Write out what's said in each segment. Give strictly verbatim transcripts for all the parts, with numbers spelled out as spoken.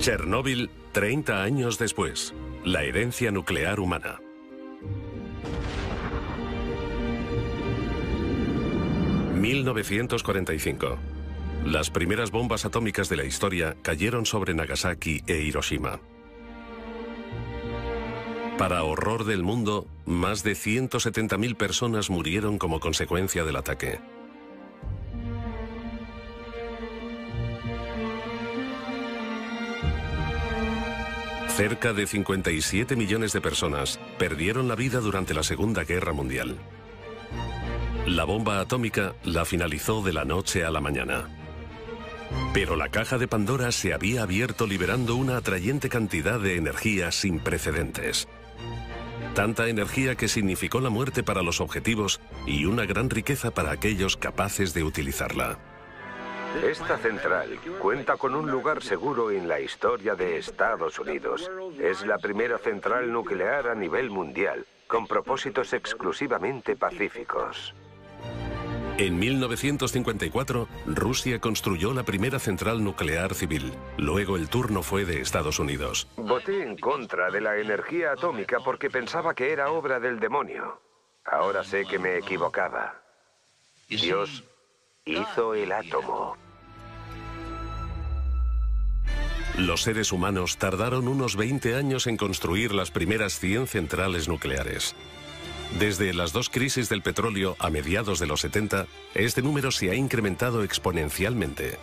Chernóbil, treinta años después. La herencia nuclear humana. mil novecientos cuarenta y cinco. Las primeras bombas atómicas de la historia cayeron sobre Nagasaki e Hiroshima. Para horror del mundo, más de ciento setenta mil personas murieron como consecuencia del ataque. Cerca de cincuenta y siete millones de personas perdieron la vida durante la Segunda Guerra Mundial. La bomba atómica la finalizó de la noche a la mañana. Pero la caja de Pandora se había abierto liberando una atrayente cantidad de energía sin precedentes. Tanta energía que significó la muerte para los objetivos y una gran riqueza para aquellos capaces de utilizarla. Esta central cuenta con un lugar seguro en la historia de Estados Unidos. Es la primera central nuclear a nivel mundial, con propósitos exclusivamente pacíficos. En mil novecientos cincuenta y cuatro, Rusia construyó la primera central nuclear civil. Luego el turno fue de Estados Unidos. Voté en contra de la energía atómica porque pensaba que era obra del demonio. Ahora sé que me equivocaba. Dios hizo el átomo. Los seres humanos tardaron unos veinte años en construir las primeras cien centrales nucleares. Desde las dos crisis del petróleo a mediados de los setenta, este número se ha incrementado exponencialmente.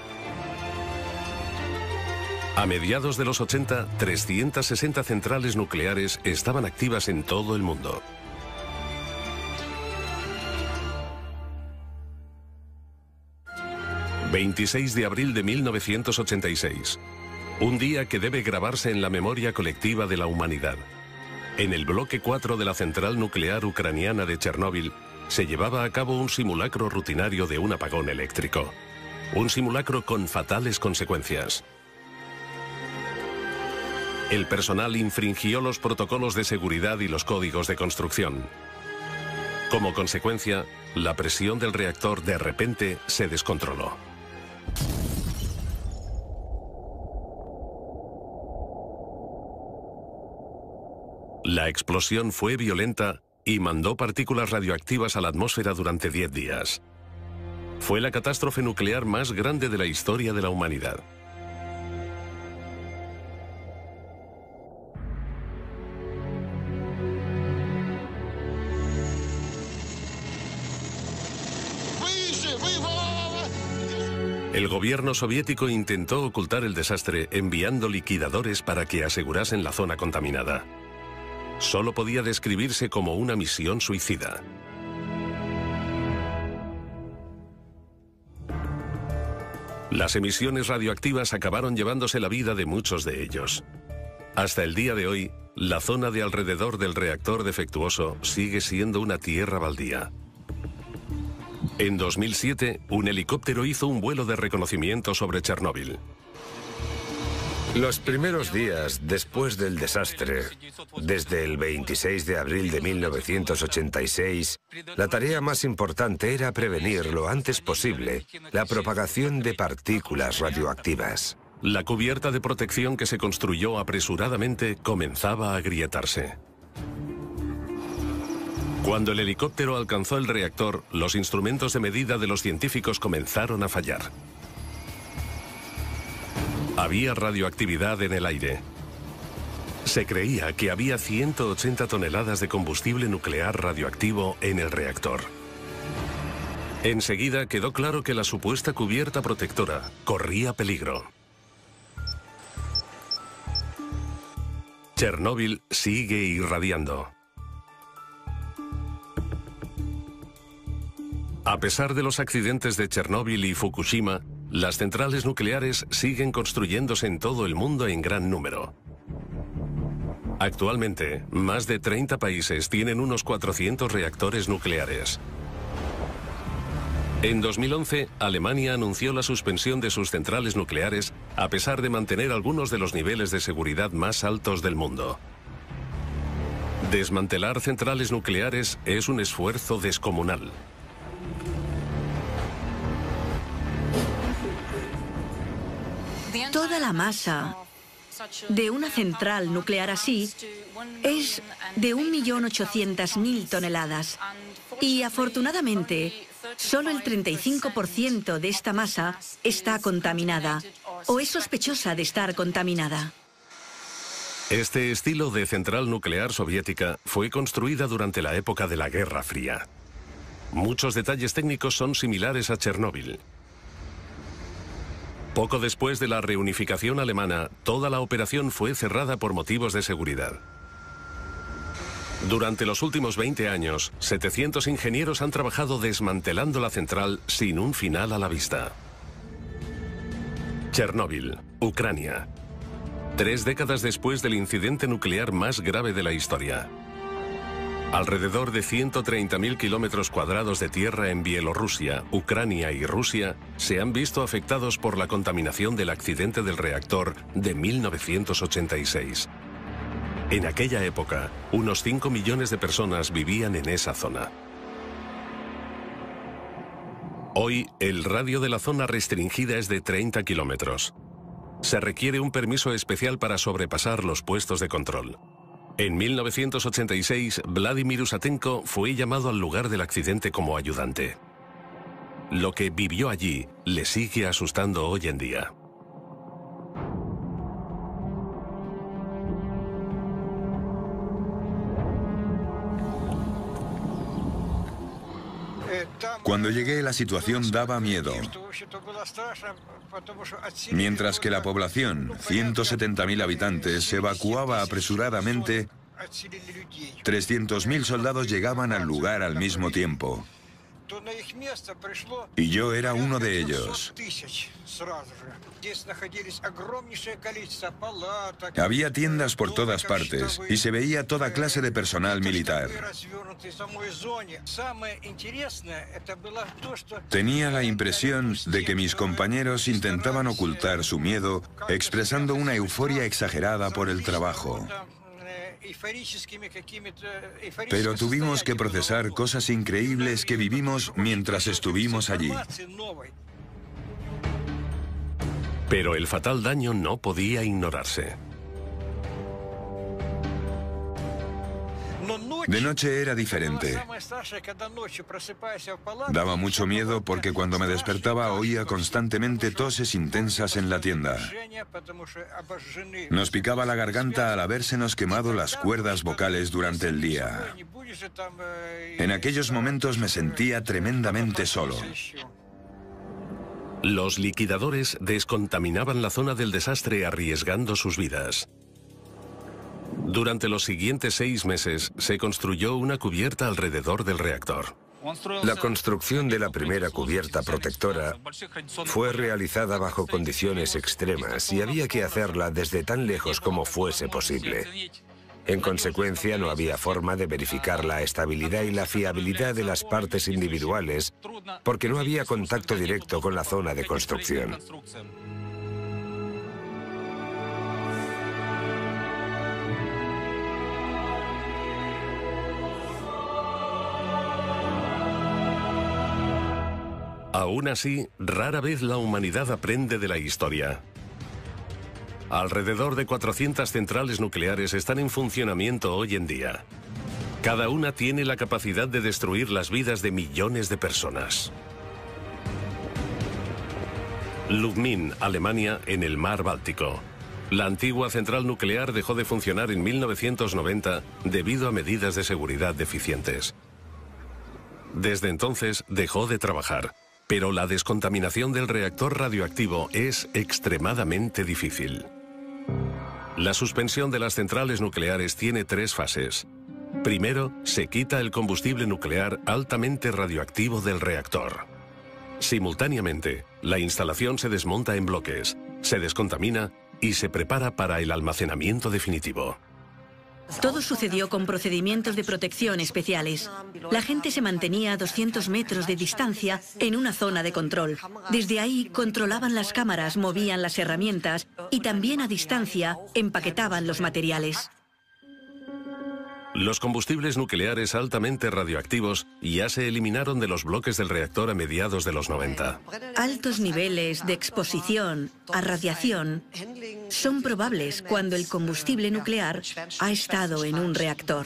A mediados de los ochenta, trescientas sesenta centrales nucleares estaban activas en todo el mundo. veintiséis de abril de mil novecientos ochenta y seis. Un día que debe grabarse en la memoria colectiva de la humanidad. En el bloque cuatro de la central nuclear ucraniana de Chernóbil se llevaba a cabo un simulacro rutinario de un apagón eléctrico. Un simulacro con fatales consecuencias. El personal infringió los protocolos de seguridad y los códigos de construcción. Como consecuencia, la presión del reactor de repente se descontroló. La explosión fue violenta y mandó partículas radioactivas a la atmósfera durante diez días. Fue la catástrofe nuclear más grande de la historia de la humanidad. El gobierno soviético intentó ocultar el desastre enviando liquidadores para que asegurasen la zona contaminada. Solo podía describirse como una misión suicida. Las emisiones radioactivas acabaron llevándose la vida de muchos de ellos. Hasta el día de hoy, la zona de alrededor del reactor defectuoso sigue siendo una tierra baldía. En dos mil siete, un helicóptero hizo un vuelo de reconocimiento sobre Chernóbil. Los primeros días después del desastre, desde el veintiséis de abril de mil novecientos ochenta y seis, la tarea más importante era prevenir lo antes posible la propagación de partículas radioactivas. La cubierta de protección que se construyó apresuradamente comenzaba a agrietarse. Cuando el helicóptero alcanzó el reactor, los instrumentos de medida de los científicos comenzaron a fallar. Había radioactividad en el aire. Se creía que había ciento ochenta toneladas de combustible nuclear radioactivo en el reactor. Enseguida quedó claro que la supuesta cubierta protectora corría peligro. Chernóbil sigue irradiando. A pesar de los accidentes de Chernóbil y Fukushima, las centrales nucleares siguen construyéndose en todo el mundo en gran número. Actualmente, más de treinta países tienen unos cuatrocientos reactores nucleares. En dos mil once, Alemania anunció la suspensión de sus centrales nucleares a pesar de mantener algunos de los niveles de seguridad más altos del mundo. Desmantelar centrales nucleares es un esfuerzo descomunal. Toda la masa de una central nuclear así es de un millón ochocientas mil toneladas. Y afortunadamente, solo el treinta y cinco por ciento de esta masa está contaminada o es sospechosa de estar contaminada. Este estilo de central nuclear soviética fue construida durante la época de la Guerra Fría. Muchos detalles técnicos son similares a Chernóbil. Poco después de la reunificación alemana, toda la operación fue cerrada por motivos de seguridad. Durante los últimos veinte años, setecientos ingenieros han trabajado desmantelando la central sin un final a la vista. Chernóbil, Ucrania. Tres décadas después del incidente nuclear más grave de la historia. Alrededor de ciento treinta mil kilómetros cuadrados de tierra en Bielorrusia, Ucrania y Rusia se han visto afectados por la contaminación del accidente del reactor de mil novecientos ochenta y seis. En aquella época, unos cinco millones de personas vivían en esa zona. Hoy, el radio de la zona restringida es de treinta kilómetros. Se requiere un permiso especial para sobrepasar los puestos de control. En mil novecientos ochenta y seis, Vladimir Usatenko fue llamado al lugar del accidente como ayudante. Lo que vivió allí le sigue asustando hoy en día. Cuando llegué, la situación daba miedo. Mientras que la población, ciento setenta mil habitantes, se evacuaba apresuradamente, trescientos mil soldados llegaban al lugar al mismo tiempo. Y yo era uno de ellos. Había tiendas por todas partes y se veía toda clase de personal militar. Tenía la impresión de que mis compañeros intentaban ocultar su miedo, expresando una euforia exagerada por el trabajo. Pero tuvimos que procesar cosas increíbles que vivimos mientras estuvimos allí. Pero el fatal daño no podía ignorarse. De noche era diferente. Daba mucho miedo porque cuando me despertaba oía constantemente toses intensas en la tienda. Nos picaba la garganta al habérsenos quemado las cuerdas vocales durante el día. En aquellos momentos me sentía tremendamente solo. Los liquidadores descontaminaban la zona del desastre arriesgando sus vidas. Durante los siguientes seis meses se construyó una cubierta alrededor del reactor. La construcción de la primera cubierta protectora fue realizada bajo condiciones extremas y había que hacerla desde tan lejos como fuese posible. En consecuencia, no había forma de verificar la estabilidad y la fiabilidad de las partes individuales porque no había contacto directo con la zona de construcción. Aún así, rara vez la humanidad aprende de la historia. Alrededor de cuatrocientas centrales nucleares están en funcionamiento hoy en día. Cada una tiene la capacidad de destruir las vidas de millones de personas. Lubmin, Alemania, en el mar Báltico. La antigua central nuclear dejó de funcionar en mil novecientos noventa debido a medidas de seguridad deficientes. Desde entonces dejó de trabajar. Pero la descontaminación del reactor radioactivo es extremadamente difícil. La suspensión de las centrales nucleares tiene tres fases. Primero, se quita el combustible nuclear altamente radioactivo del reactor. Simultáneamente, la instalación se desmonta en bloques, se descontamina y se prepara para el almacenamiento definitivo. Todo sucedió con procedimientos de protección especiales. La gente se mantenía a doscientos metros de distancia en una zona de control. Desde ahí controlaban las cámaras, movían las herramientas y también a distancia empaquetaban los materiales. Los combustibles nucleares altamente radioactivos ya se eliminaron de los bloques del reactor a mediados de los noventa. Altos niveles de exposición a radiación son probables cuando el combustible nuclear ha estado en un reactor.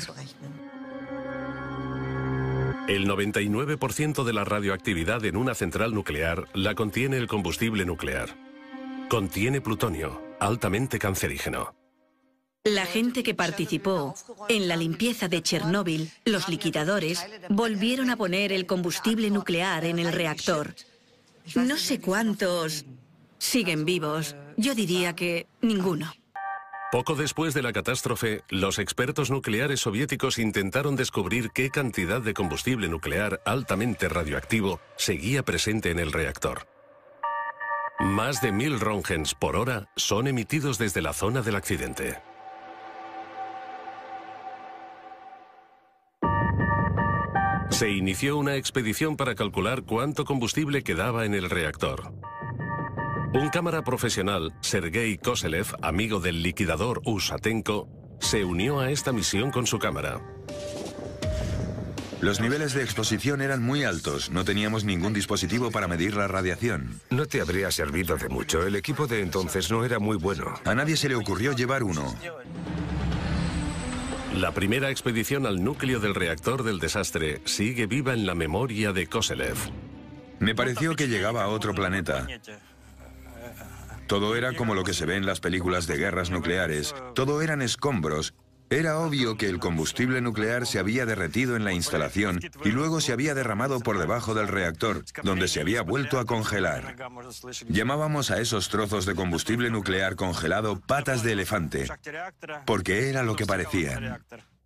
El noventa y nueve por ciento de la radioactividad en una central nuclear la contiene el combustible nuclear. Contiene plutonio, altamente cancerígeno. La gente que participó en la limpieza de Chernóbil, los liquidadores, volvieron a poner el combustible nuclear en el reactor. No sé cuántos siguen vivos. Yo diría que ninguno. Poco después de la catástrofe, los expertos nucleares soviéticos intentaron descubrir qué cantidad de combustible nuclear altamente radioactivo seguía presente en el reactor. Más de mil roentgens por hora son emitidos desde la zona del accidente. Se inició una expedición para calcular cuánto combustible quedaba en el reactor. Un cámara profesional, Sergei Koselev, amigo del liquidador Usatenko, se unió a esta misión con su cámara. Los niveles de exposición eran muy altos. No teníamos ningún dispositivo para medir la radiación. No te habría servido de mucho. El equipo de entonces no era muy bueno. A nadie se le ocurrió llevar uno. La primera expedición al núcleo del reactor del desastre sigue viva en la memoria de Koselev. Me pareció que llegaba a otro planeta. Todo era como lo que se ve en las películas de guerras nucleares. Todo eran escombros. Era obvio que el combustible nuclear se había derretido en la instalación y luego se había derramado por debajo del reactor, donde se había vuelto a congelar. Llamábamos a esos trozos de combustible nuclear congelado patas de elefante, porque era lo que parecían.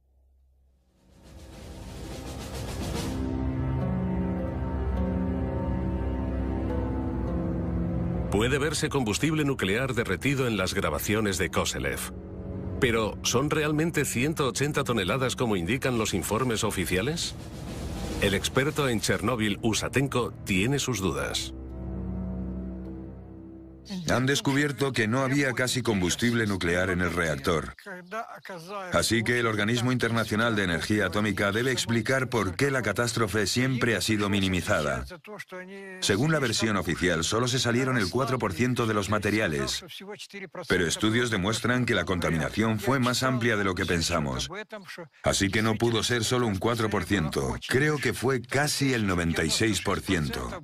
Puede verse combustible nuclear derretido en las grabaciones de Koselev. Pero, ¿son realmente ciento ochenta toneladas como indican los informes oficiales? El experto en Chernóbil, Usatenko, tiene sus dudas. Han descubierto que no había casi combustible nuclear en el reactor. Así que el Organismo Internacional de Energía Atómica debe explicar por qué la catástrofe siempre ha sido minimizada. Según la versión oficial, solo se salieron el cuatro por ciento de los materiales. Pero estudios demuestran que la contaminación fue más amplia de lo que pensamos. Así que no pudo ser solo un cuatro por ciento. Creo que fue casi el noventa y seis por ciento.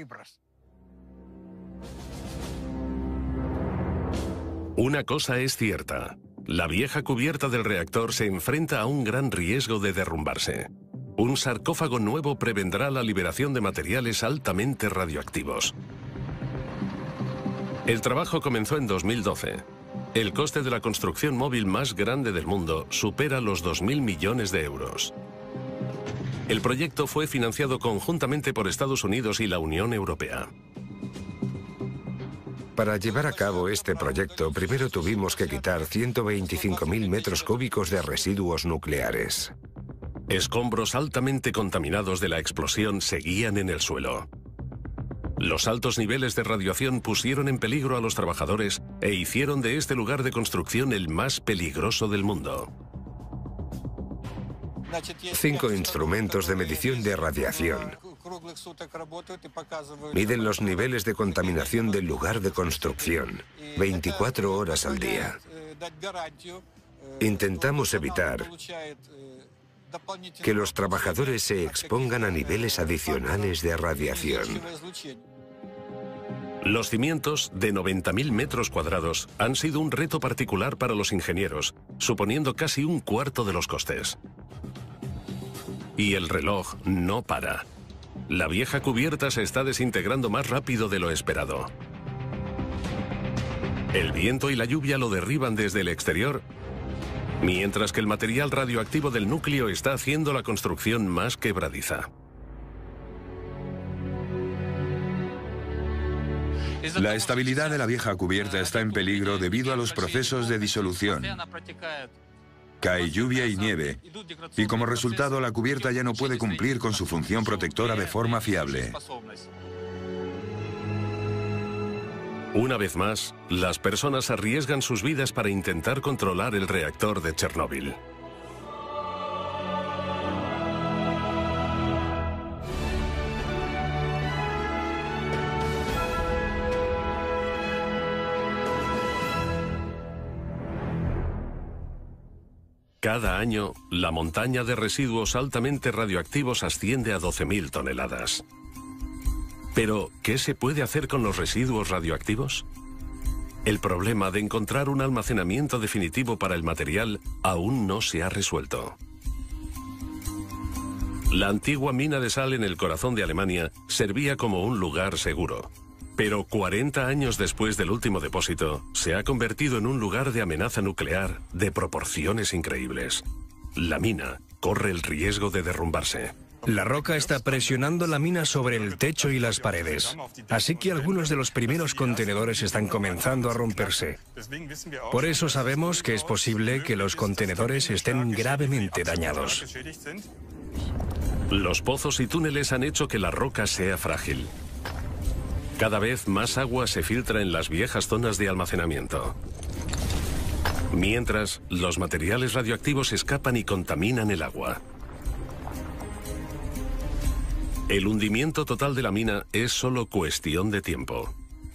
Una cosa es cierta. La vieja cubierta del reactor se enfrenta a un gran riesgo de derrumbarse. Un sarcófago nuevo prevendrá la liberación de materiales altamente radioactivos. El trabajo comenzó en dos mil doce. El coste de la construcción móvil más grande del mundo supera los dos mil millones de euros. El proyecto fue financiado conjuntamente por Estados Unidos y la Unión Europea. Para llevar a cabo este proyecto, primero tuvimos que quitar ciento veinticinco mil metros cúbicos de residuos nucleares. Escombros altamente contaminados de la explosión seguían en el suelo. Los altos niveles de radiación pusieron en peligro a los trabajadores e hicieron de este lugar de construcción el más peligroso del mundo. Cinco instrumentos de medición de radiación. Miden los niveles de contaminación del lugar de construcción, veinticuatro horas al día. Intentamos evitar que los trabajadores se expongan a niveles adicionales de radiación. Los cimientos, de noventa mil metros cuadrados, han sido un reto particular para los ingenieros, suponiendo casi un cuarto de los costes. Y el reloj no para. La vieja cubierta se está desintegrando más rápido de lo esperado. El viento y la lluvia lo derriban desde el exterior, mientras que el material radioactivo del núcleo está haciendo la construcción más quebradiza. La estabilidad de la vieja cubierta está en peligro debido a los procesos de disolución. Cae lluvia y nieve, y como resultado la cubierta ya no puede cumplir con su función protectora de forma fiable. Una vez más, las personas arriesgan sus vidas para intentar controlar el reactor de Chernóbil. Cada año, la montaña de residuos altamente radioactivos asciende a doce mil toneladas. Pero, ¿qué se puede hacer con los residuos radioactivos? El problema de encontrar un almacenamiento definitivo para el material aún no se ha resuelto. La antigua mina de sal en el corazón de Alemania servía como un lugar seguro. Pero cuarenta años después del último depósito, se ha convertido en un lugar de amenaza nuclear de proporciones increíbles. La mina corre el riesgo de derrumbarse. La roca está presionando la mina sobre el techo y las paredes, así que algunos de los primeros contenedores están comenzando a romperse. Por eso sabemos que es posible que los contenedores estén gravemente dañados. Los pozos y túneles han hecho que la roca sea frágil. Cada vez más agua se filtra en las viejas zonas de almacenamiento. Mientras, los materiales radioactivos escapan y contaminan el agua. El hundimiento total de la mina es solo cuestión de tiempo.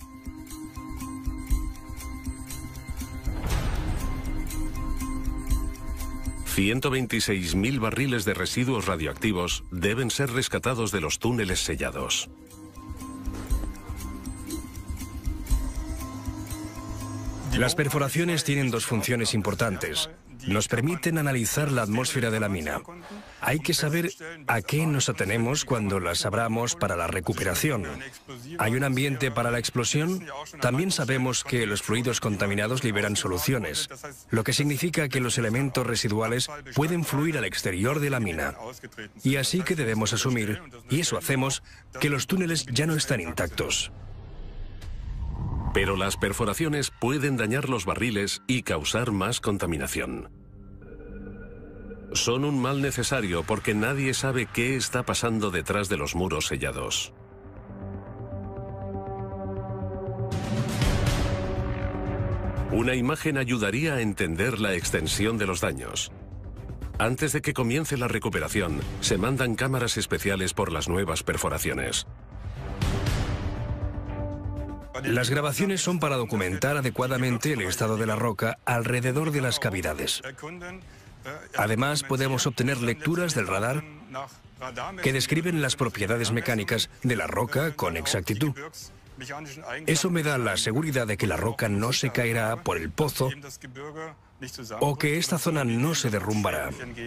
ciento veintiséis mil barriles de residuos radioactivos deben ser rescatados de los túneles sellados. Las perforaciones tienen dos funciones importantes. Nos permiten analizar la atmósfera de la mina. Hay que saber a qué nos atenemos cuando las abramos para la recuperación. ¿Hay un ambiente para la explosión? También sabemos que los fluidos contaminados liberan soluciones, lo que significa que los elementos residuales pueden fluir al exterior de la mina. Y así que debemos asumir, y eso hacemos, que los túneles ya no están intactos. Pero las perforaciones pueden dañar los barriles y causar más contaminación. Son un mal necesario porque nadie sabe qué está pasando detrás de los muros sellados. Una imagen ayudaría a entender la extensión de los daños. Antes de que comience la recuperación, se mandan cámaras especiales por las nuevas perforaciones. Las grabaciones son para documentar adecuadamente el estado de la roca alrededor de las cavidades. Además, podemos obtener lecturas del radar que describen las propiedades mecánicas de la roca con exactitud. Eso me da la seguridad de que la roca no se caerá por el pozo o que esta zona no se derrumbará.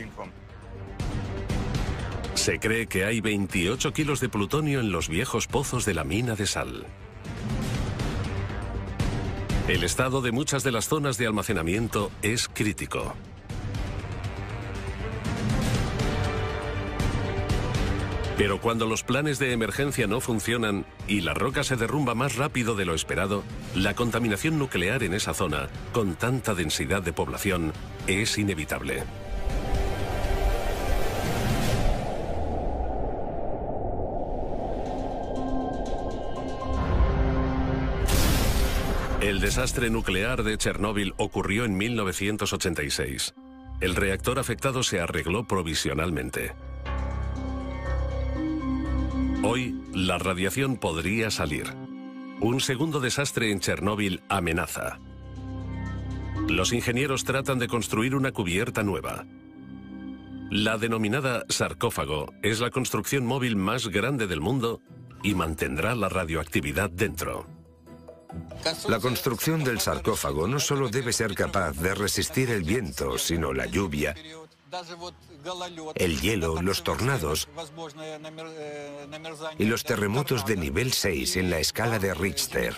Se cree que hay veintiocho kilos de plutonio en los viejos pozos de la mina de sal. El estado de muchas de las zonas de almacenamiento es crítico. Pero cuando los planes de emergencia no funcionan y la roca se derrumba más rápido de lo esperado, la contaminación nuclear en esa zona, con tanta densidad de población, es inevitable. El desastre nuclear de Chernóbil ocurrió en mil novecientos ochenta y seis. El reactor afectado se arregló provisionalmente. Hoy, la radiación podría salir. Un segundo desastre en Chernóbil amenaza. Los ingenieros tratan de construir una cubierta nueva. La denominada sarcófago es la construcción móvil más grande del mundo y mantendrá la radioactividad dentro. La construcción del sarcófago no solo debe ser capaz de resistir el viento, sino la lluvia, el hielo, los tornados y los terremotos de nivel seis en la escala de Richter.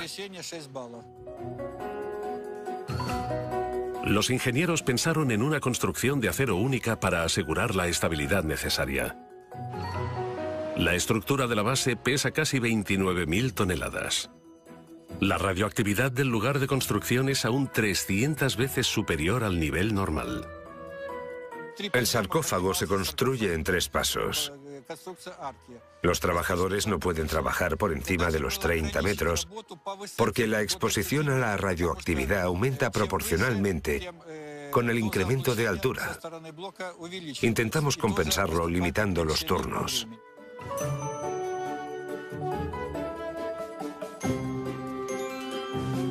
Los ingenieros pensaron en una construcción de acero única para asegurar la estabilidad necesaria. La estructura de la base pesa casi veintinueve mil toneladas. La radioactividad del lugar de construcción es aún trescientas veces superior al nivel normal. El sarcófago se construye en tres pasos. Los trabajadores no pueden trabajar por encima de los treinta metros porque la exposición a la radioactividad aumenta proporcionalmente con el incremento de altura. Intentamos compensarlo limitando los turnos.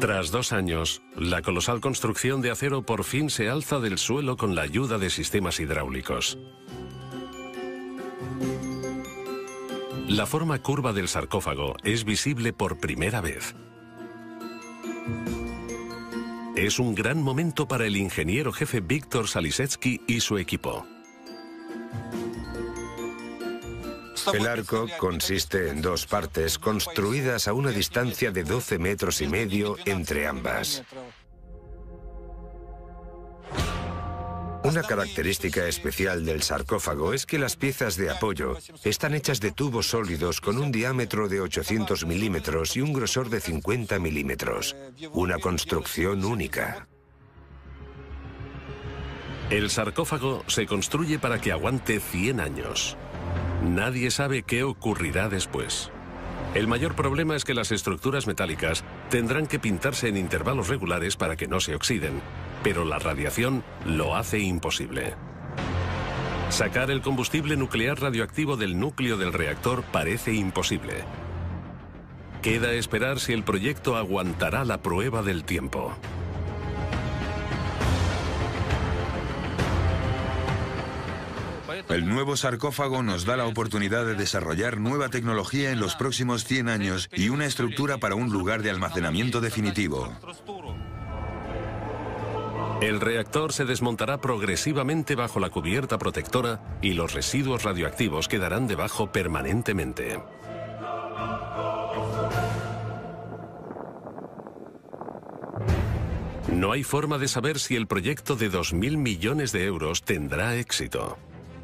Tras dos años, la colosal construcción de acero por fin se alza del suelo con la ayuda de sistemas hidráulicos. La forma curva del sarcófago es visible por primera vez. Es un gran momento para el ingeniero jefe Víctor Salisetsky y su equipo. El arco consiste en dos partes construidas a una distancia de doce metros y medio entre ambas. Una característica especial del sarcófago es que las piezas de apoyo están hechas de tubos sólidos con un diámetro de ochocientos milímetros y un grosor de cincuenta milímetros. Una construcción única. El sarcófago se construye para que aguante cien años. Nadie sabe qué ocurrirá después. El mayor problema es que las estructuras metálicas tendrán que pintarse en intervalos regulares para que no se oxiden, pero la radiación lo hace imposible. Sacar el combustible nuclear radioactivo del núcleo del reactor parece imposible. Queda esperar si el proyecto aguantará la prueba del tiempo. El nuevo sarcófago nos da la oportunidad de desarrollar nueva tecnología en los próximos cien años y una estructura para un lugar de almacenamiento definitivo. El reactor se desmontará progresivamente bajo la cubierta protectora y los residuos radioactivos quedarán debajo permanentemente. No hay forma de saber si el proyecto de dos mil millones de euros tendrá éxito.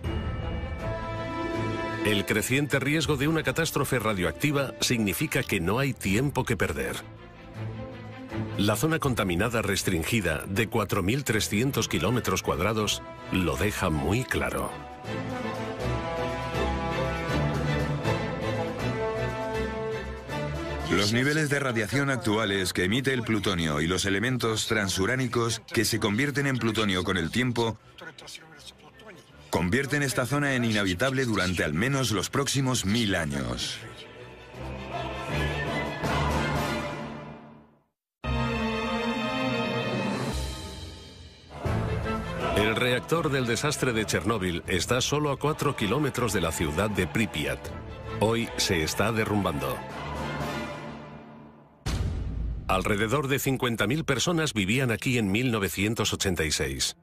El creciente riesgo de una catástrofe radioactiva significa que no hay tiempo que perder. La zona contaminada restringida de cuatro mil trescientos kilómetros cuadrados lo deja muy claro. Los niveles de radiación actuales que emite el plutonio y los elementos transuránicos que se convierten en plutonio con el tiempo convierten esta zona en inhabitable durante al menos los próximos mil años. El reactor del desastre de Chernóbil está solo a cuatro kilómetros de la ciudad de Pripyat. Hoy se está derrumbando. Alrededor de cincuenta mil personas vivían aquí en mil novecientos ochenta y seis.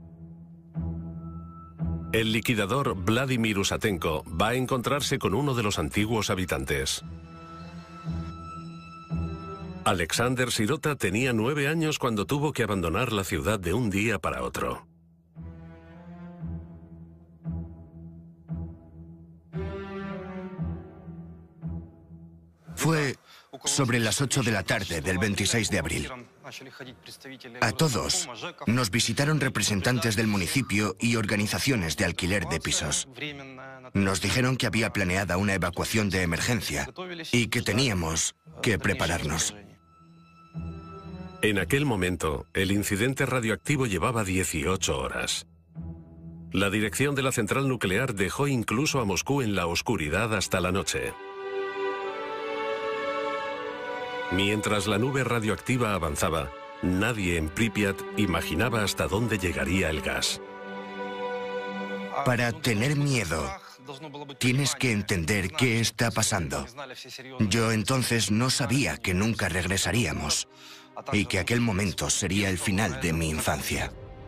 El liquidador Vladimir Usatenko va a encontrarse con uno de los antiguos habitantes. Alexander Sirota tenía nueve años cuando tuvo que abandonar la ciudad de un día para otro. Fue sobre las ocho de la tarde del veintiséis de abril. A todos nos visitaron representantes del municipio y organizaciones de alquiler de pisos. Nos dijeron que había planeada una evacuación de emergencia y que teníamos que prepararnos. En aquel momento, el incidente radioactivo llevaba dieciocho horas. La dirección de la central nuclear dejó incluso a Moscú en la oscuridad hasta la noche. Mientras la nube radioactiva avanzaba, nadie en Pripyat imaginaba hasta dónde llegaría el gas. Para tener miedo, tienes que entender qué está pasando. Yo entonces no sabía que nunca regresaríamos y que aquel momento sería el final de mi infancia.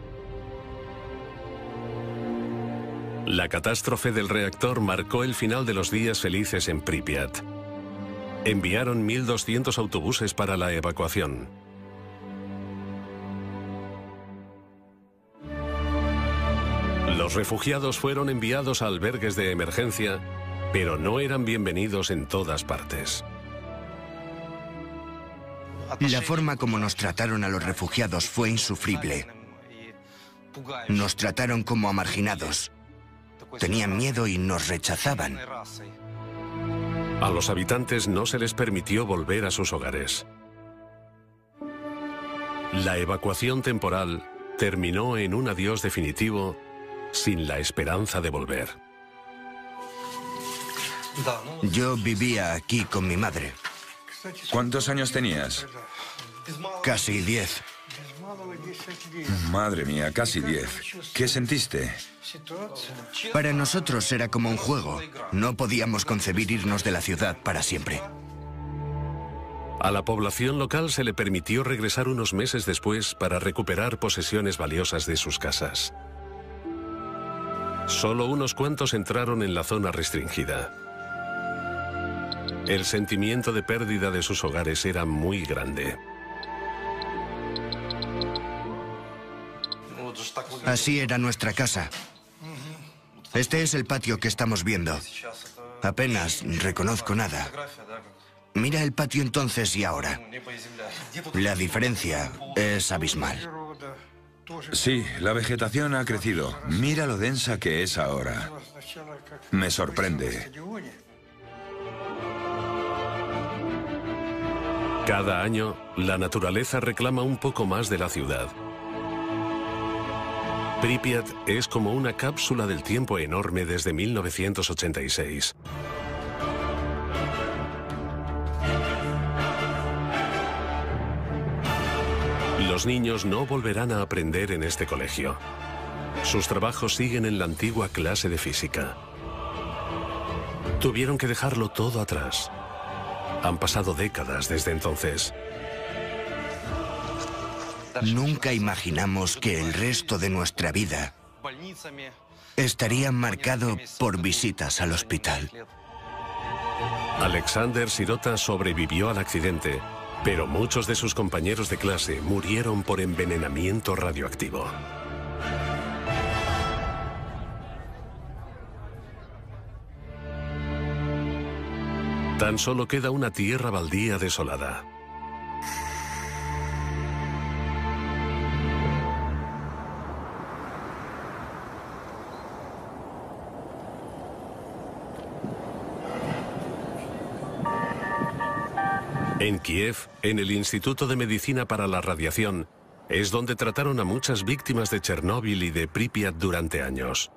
La catástrofe del reactor marcó el final de los días felices en Pripyat. Enviaron mil doscientos autobuses para la evacuación. Los refugiados fueron enviados a albergues de emergencia, pero no eran bienvenidos en todas partes. La forma como nos trataron a los refugiados fue insufrible. Nos trataron como a marginados. Tenían miedo y nos rechazaban. A los habitantes no se les permitió volver a sus hogares. La evacuación temporal terminó en un adiós definitivo sin la esperanza de volver. Yo vivía aquí con mi madre. ¿Cuántos años tenías? Casi diez. Madre mía, casi diez. ¿Qué sentiste? Para nosotros era como un juego. No podíamos concebir irnos de la ciudad para siempre. A la población local se le permitió regresar unos meses después para recuperar posesiones valiosas de sus casas. Solo unos cuantos entraron en la zona restringida. El sentimiento de pérdida de sus hogares era muy grande. Así era nuestra casa. Este es el patio que estamos viendo. Apenas reconozco nada. Mira el patio entonces y ahora. La diferencia es abismal. Sí, la vegetación ha crecido. Mira lo densa que es ahora. Me sorprende. Cada año, la naturaleza reclama un poco más de la ciudad. Pripyat es como una cápsula del tiempo enorme desde mil novecientos ochenta y seis. Los niños no volverán a aprender en este colegio. Sus trabajos siguen en la antigua clase de física. Tuvieron que dejarlo todo atrás. Han pasado décadas desde entonces. Nunca imaginamos que el resto de nuestra vida estaría marcado por visitas al hospital. Alexander Sirota sobrevivió al accidente, pero muchos de sus compañeros de clase murieron por envenenamiento radioactivo. Tan solo queda una tierra baldía desolada. En Kiev, en el Instituto de Medicina para la Radiación, es donde trataron a muchas víctimas de Chernóbil y de Pripyat durante años.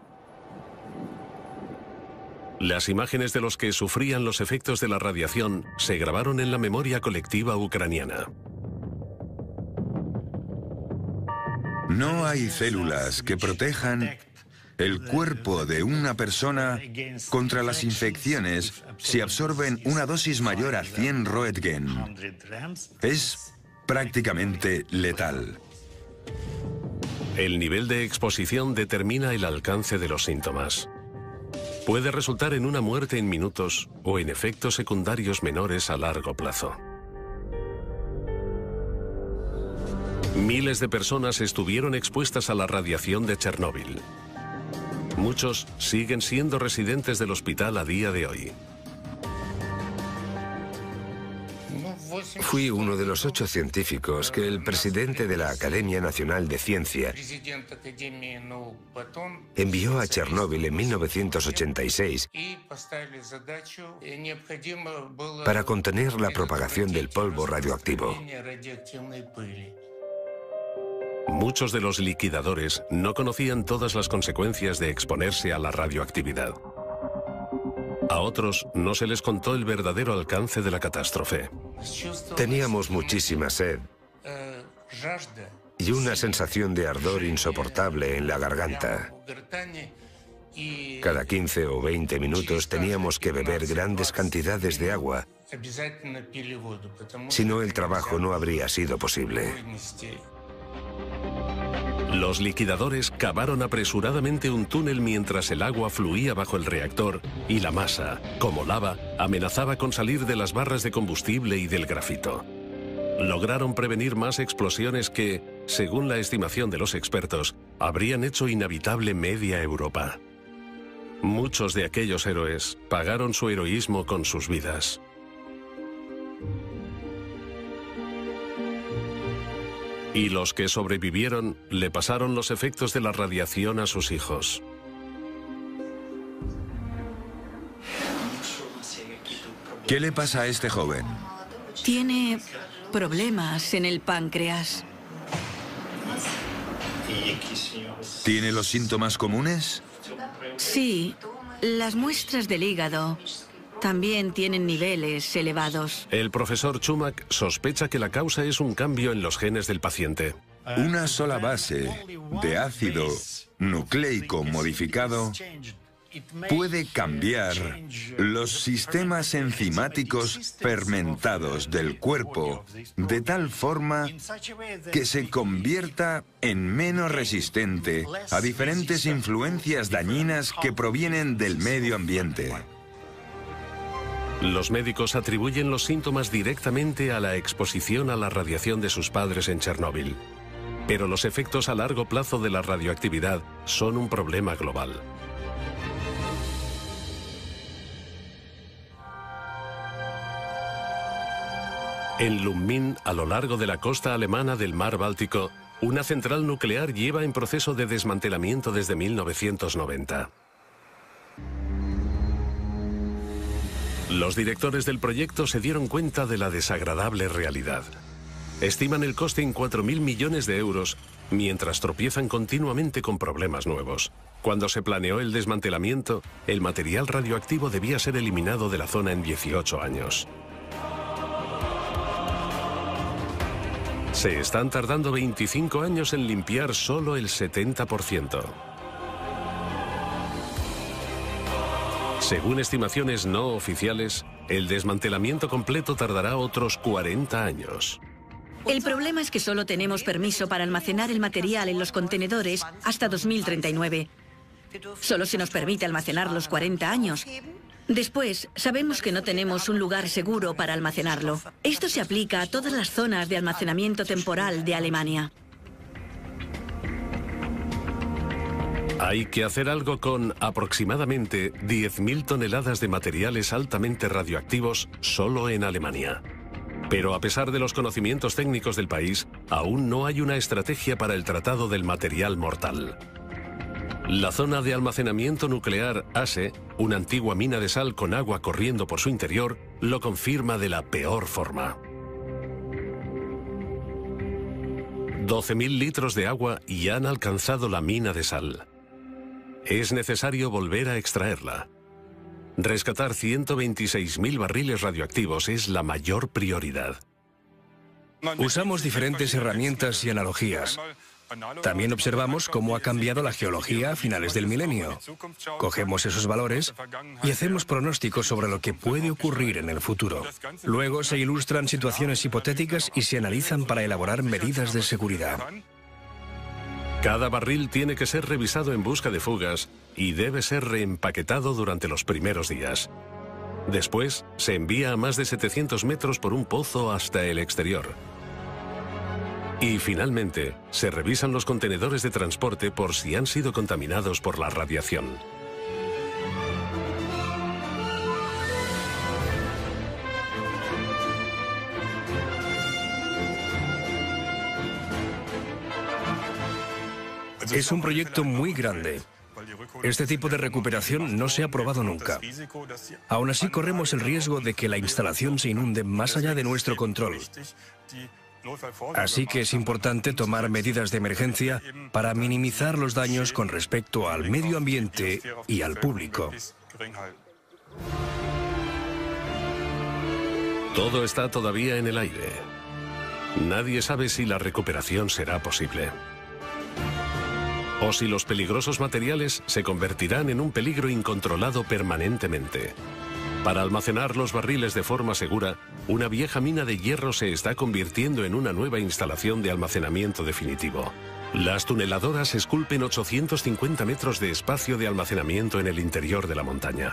Las imágenes de los que sufrían los efectos de la radiación se grabaron en la memoria colectiva ucraniana. No hay células que protejan el cuerpo de una persona contra las infecciones si absorben una dosis mayor a cien Roentgen. Es prácticamente letal. El nivel de exposición determina el alcance de los síntomas. Puede resultar en una muerte en minutos o en efectos secundarios menores a largo plazo. Miles de personas estuvieron expuestas a la radiación de Chernóbil. Muchos siguen siendo residentes del hospital a día de hoy. Fui uno de los ocho científicos que el presidente de la Academia Nacional de Ciencia envió a Chernóbil en mil novecientos ochenta y seis para contener la propagación del polvo radioactivo. Muchos de los liquidadores no conocían todas las consecuencias de exponerse a la radioactividad. A otros no se les contó el verdadero alcance de la catástrofe. Teníamos muchísima sed y una sensación de ardor insoportable en la garganta. Cada quince o veinte minutos teníamos que beber grandes cantidades de agua. Si no, el trabajo no habría sido posible. Los liquidadores cavaron apresuradamente un túnel mientras el agua fluía bajo el reactor y la masa, como lava, amenazaba con salir de las barras de combustible y del grafito. Lograron prevenir más explosiones que, según la estimación de los expertos, habrían hecho inhabitable media Europa. Muchos de aquellos héroes pagaron su heroísmo con sus vidas. Y los que sobrevivieron le pasaron los efectos de la radiación a sus hijos. ¿Qué le pasa a este joven? Tiene problemas en el páncreas. ¿Tiene los síntomas comunes? Sí, las muestras del hígado también tienen niveles elevados. El profesor Chumak sospecha que la causa es un cambio en los genes del paciente. Una sola base de ácido nucleico modificado puede cambiar los sistemas enzimáticos fermentados del cuerpo de tal forma que se convierta en menos resistente a diferentes influencias dañinas que provienen del medio ambiente. Los médicos atribuyen los síntomas directamente a la exposición a la radiación de sus padres en Chernóbil. Pero los efectos a largo plazo de la radioactividad son un problema global. En Lubmin, a lo largo de la costa alemana del mar Báltico, una central nuclear lleva en proceso de desmantelamiento desde mil novecientos noventa. Los directores del proyecto se dieron cuenta de la desagradable realidad. Estiman el coste en cuatro mil millones de euros, mientras tropiezan continuamente con problemas nuevos. Cuando se planeó el desmantelamiento, el material radioactivo debía ser eliminado de la zona en dieciocho años. Se están tardando veinticinco años en limpiar solo el setenta por ciento. Según estimaciones no oficiales, el desmantelamiento completo tardará otros cuarenta años. El problema es que solo tenemos permiso para almacenar el material en los contenedores hasta dos mil treinta y nueve. Solo se nos permite almacenar los cuarenta años. Después, sabemos que no tenemos un lugar seguro para almacenarlo. Esto se aplica a todas las zonas de almacenamiento temporal de Alemania. Hay que hacer algo con aproximadamente diez mil toneladas de materiales altamente radioactivos solo en Alemania. Pero a pesar de los conocimientos técnicos del país, aún no hay una estrategia para el tratado del material mortal. La zona de almacenamiento nuclear ASE, una antigua mina de sal con agua corriendo por su interior, lo confirma de la peor forma. doce mil litros de agua y han alcanzado la mina de sal. Es necesario volver a extraerla. Rescatar ciento veintiséis mil barriles radioactivos es la mayor prioridad. Usamos diferentes herramientas y analogías. También observamos cómo ha cambiado la geología a finales del milenio. Cogemos esos valores y hacemos pronósticos sobre lo que puede ocurrir en el futuro. Luego se ilustran situaciones hipotéticas y se analizan para elaborar medidas de seguridad. Cada barril tiene que ser revisado en busca de fugas y debe ser reempaquetado durante los primeros días. Después, se envía a más de setecientos metros por un pozo hasta el exterior. Y finalmente, se revisan los contenedores de transporte por si han sido contaminados por la radiación. Es un proyecto muy grande. Este tipo de recuperación no se ha probado nunca. Aún así, corremos el riesgo de que la instalación se inunde más allá de nuestro control. Así que es importante tomar medidas de emergencia para minimizar los daños con respecto al medio ambiente y al público. Todo está todavía en el aire. Nadie sabe si la recuperación será posible. O si los peligrosos materiales se convertirán en un peligro incontrolado permanentemente. Para almacenar los barriles de forma segura, una vieja mina de hierro se está convirtiendo en una nueva instalación de almacenamiento definitivo. Las tuneladoras esculpen ochocientos cincuenta metros de espacio de almacenamiento en el interior de la montaña.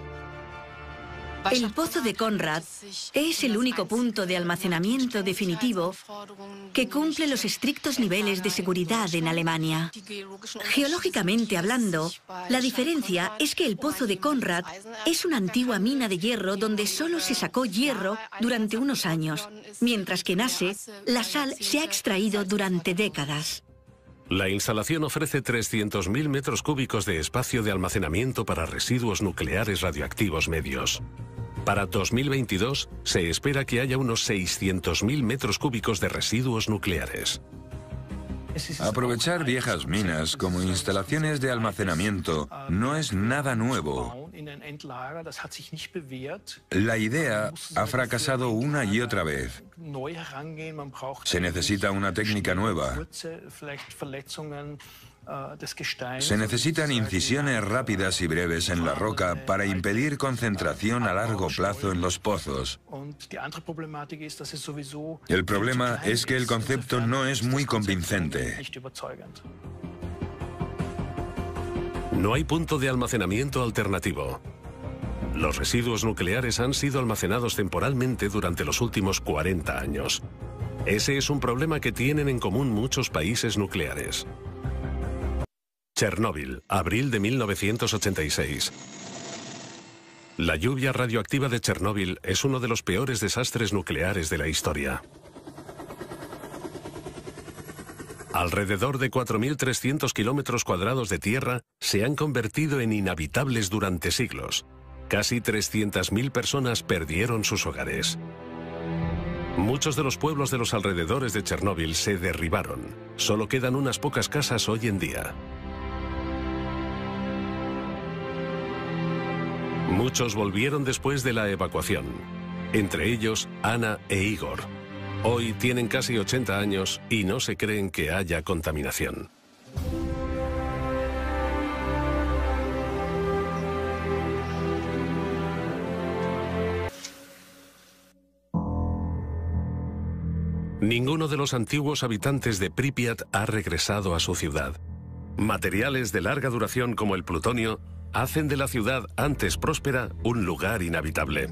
El pozo de Konrad es el único punto de almacenamiento definitivo que cumple los estrictos niveles de seguridad en Alemania. Geológicamente hablando, la diferencia es que el pozo de Konrad es una antigua mina de hierro donde solo se sacó hierro durante unos años, mientras que en ASE la sal se ha extraído durante décadas. La instalación ofrece trescientos mil metros cúbicos de espacio de almacenamiento para residuos nucleares radioactivos medios. Para dos mil veintidós se espera que haya unos seiscientos mil metros cúbicos de residuos nucleares. Aprovechar viejas minas como instalaciones de almacenamiento no es nada nuevo La idea ha fracasado una y otra vez. Se necesita una técnica nueva. Se necesitan incisiones rápidas y breves en la roca para impedir concentración a largo plazo en los pozos. El problema es que el concepto no es muy convincente. No hay punto de almacenamiento alternativo. Los residuos nucleares han sido almacenados temporalmente durante los últimos cuarenta años. Ese es un problema que tienen en común muchos países nucleares. Chernóbil, abril de mil novecientos ochenta y seis. La lluvia radioactiva de Chernóbil es uno de los peores desastres nucleares de la historia. Alrededor de cuatro mil trescientos kilómetros cuadrados de tierra se han convertido en inhabitables durante siglos. Casi trescientas mil personas perdieron sus hogares. Muchos de los pueblos de los alrededores de Chernóbil se derribaron. Solo quedan unas pocas casas hoy en día. Muchos volvieron después de la evacuación, entre ellos Ana e Igor. Hoy tienen casi ochenta años y no se creen que haya contaminación. Ninguno de los antiguos habitantes de Pripyat ha regresado a su ciudad. Materiales de larga duración como el plutonio hacen de la ciudad antes próspera un lugar inhabitable.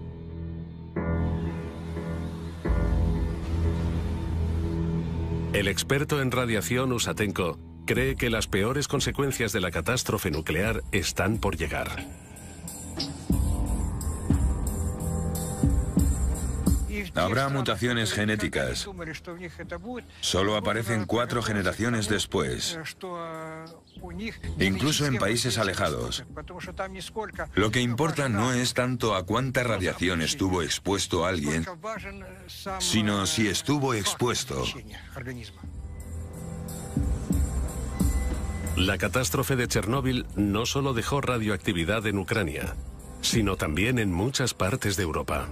El experto en radiación Usatenko cree que las peores consecuencias de la catástrofe nuclear están por llegar. Habrá mutaciones genéticas. Solo aparecen cuatro generaciones después, incluso en países alejados. Lo que importa no es tanto a cuánta radiación estuvo expuesto alguien, sino si estuvo expuesto. La catástrofe de Chernóbil no solo dejó radioactividad en Ucrania, sino también en muchas partes de Europa.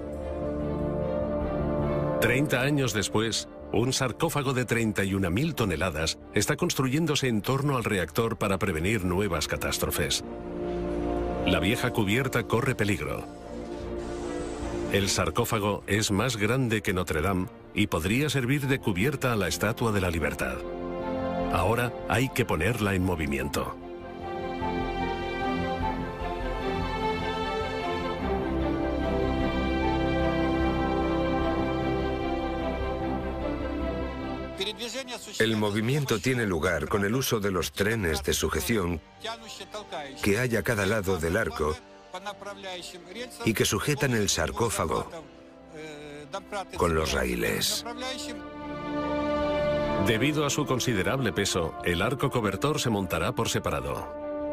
Treinta años después, un sarcófago de treinta y una mil toneladas está construyéndose en torno al reactor para prevenir nuevas catástrofes. La vieja cubierta corre peligro. El sarcófago es más grande que Notre Dame y podría servir de cubierta a la Estatua de la Libertad. Ahora hay que ponerla en movimiento. El movimiento tiene lugar con el uso de los trenes de sujeción que hay a cada lado del arco y que sujetan el sarcófago con los raíles. Debido a su considerable peso, el arco cobertor se montará por separado.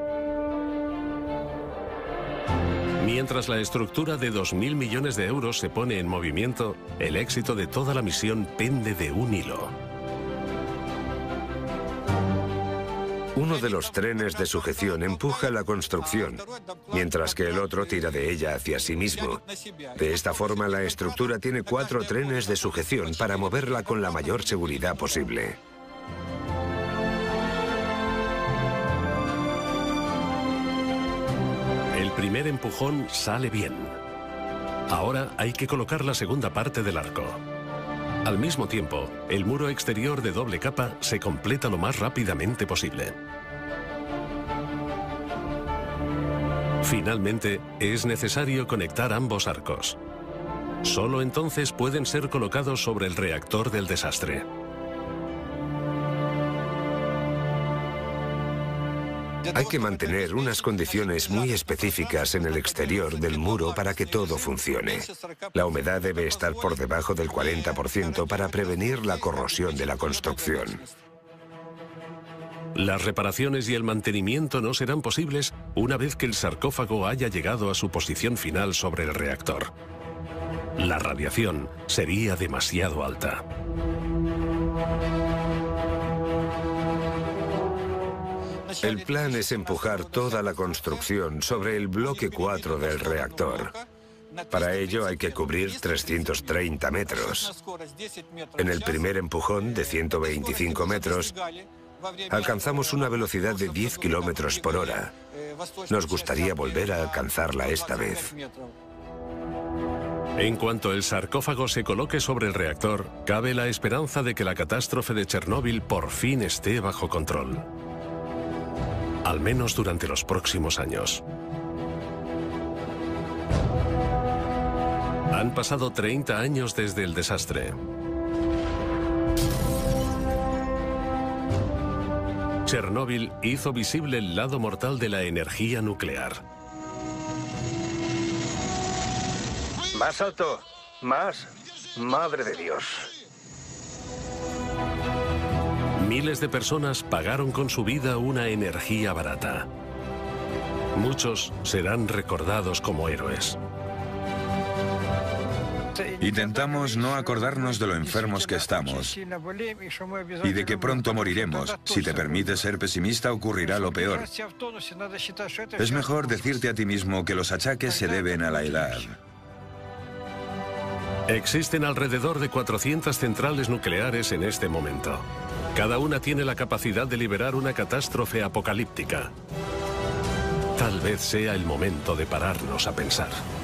Mientras la estructura de dos mil millones de euros se pone en movimiento, el éxito de toda la misión pende de un hilo. Uno de los trenes de sujeción empuja la construcción, mientras que el otro tira de ella hacia sí mismo. De esta forma, la estructura tiene cuatro trenes de sujeción para moverla con la mayor seguridad posible. El primer empujón sale bien. Ahora hay que colocar la segunda parte del arco. Al mismo tiempo, el muro exterior de doble capa se completa lo más rápidamente posible. Finalmente, es necesario conectar ambos arcos. Solo entonces pueden ser colocados sobre el reactor del desastre. Hay que mantener unas condiciones muy específicas en el exterior del muro para que todo funcione. La humedad debe estar por debajo del cuarenta por ciento para prevenir la corrosión de la construcción. Las reparaciones y el mantenimiento no serán posibles una vez que el sarcófago haya llegado a su posición final sobre el reactor. La radiación sería demasiado El plan es empujar toda la construcción sobre el bloque cuatro del reactor. Para ello hay que cubrir trescientos treinta metros. En el primer empujón, de ciento veinticinco metros, alcanzamos una velocidad de diez kilómetros por hora. Nos gustaría volver a alcanzarla esta vez. En cuanto el sarcófago se coloque sobre el reactor, cabe la esperanza de que la catástrofe de Chernóbil por fin esté bajo control. Al menos durante los próximos años. Han pasado treinta años desde el desastre. Chernóbil hizo visible el lado mortal de la energía nuclear. Más alto, más. Madre de Dios. Miles de personas pagaron con su vida una energía barata. Muchos serán recordados como héroes. Intentamos no acordarnos de lo enfermos que estamos y de que pronto moriremos. Si te permites ser pesimista, ocurrirá lo peor. Es mejor decirte a ti mismo que los achaques se deben a la edad. Existen alrededor de cuatrocientas centrales nucleares en este momento. Cada una tiene la capacidad de liberar una catástrofe apocalíptica. Tal vez sea el momento de pararnos a pensar.